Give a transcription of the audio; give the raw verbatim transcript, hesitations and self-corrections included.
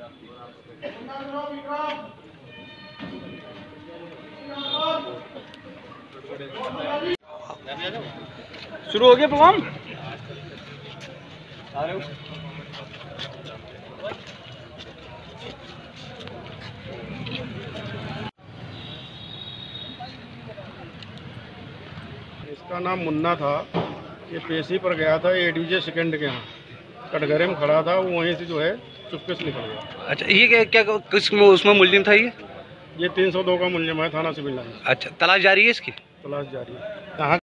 शुरू हो गया प्रोग्राम। इसका नाम मुन्ना था। ये पेशी पर गया था एडीजे सेकंड के यहाँ, कटघरे में खड़ा था। वो वहीं से जो है चुपके से निकल गया। अच्छा, ये क्या क्या किस उसमें मुलजिम था ये? ये तीन सौ दो का मुलजिम है, थाना सिविल लाइन। अच्छा, तलाश जारी है इसकी? तलाश जारी है। यहाँ